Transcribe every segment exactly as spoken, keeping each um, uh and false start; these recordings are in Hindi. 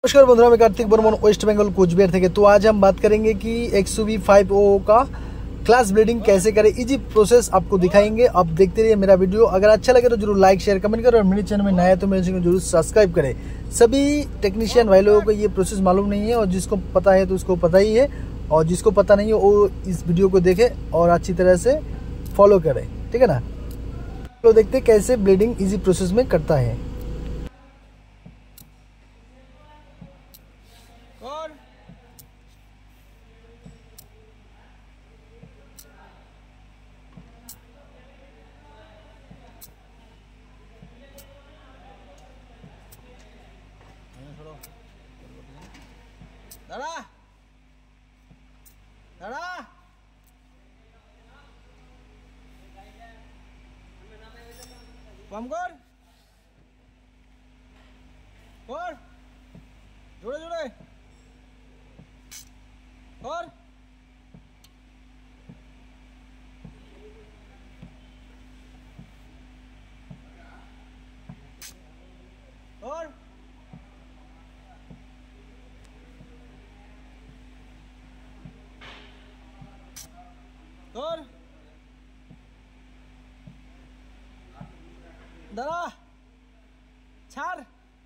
नमस्कार बंधुरा, मैं कार्तिक बर्मन वेस्ट बंगाल कोचबिहार थे। तो आज हम बात करेंगे कि X U V five O का क्लास ब्लीडिंग कैसे करें। इजी प्रोसेस आपको दिखाएंगे। आप देखते रहिए मेरा वीडियो। अगर अच्छा लगे तो जरूर लाइक शेयर कमेंट करें और मेरे चैनल में नया है तो मेरे चैनल को जरूर सब्सक्राइब करें। सभी टेक्नीशियन भाई लोगों को ये प्रोसेस मालूम नहीं है और जिसको पता है तो उसको पता ही है, और जिसको पता नहीं है वो इस वीडियो को देखे और अच्छी तरह से फॉलो करे, ठीक है ना। तो देखते कैसे ब्लीडिंग इजी प्रोसेस में करता है। और दादा दादा कम कर कर जोड़े जोड़े कर और और दादा ছাড়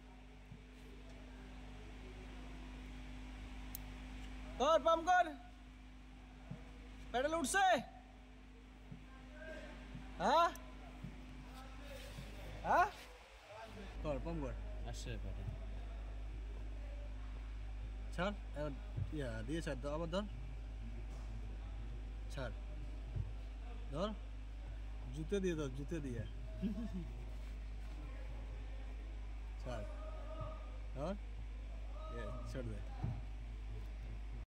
और पंप कर पेडल उठ से हाँ हाँ कर पंप कर আসছে পারে ছাড় এবার ইয়া দিয়ে ছাড় দাও, আবার ধর ছাড় ধর জুতে দিয়ে ধর জুতে দিয়ে ছাড় ধর, ये छोड़ दे।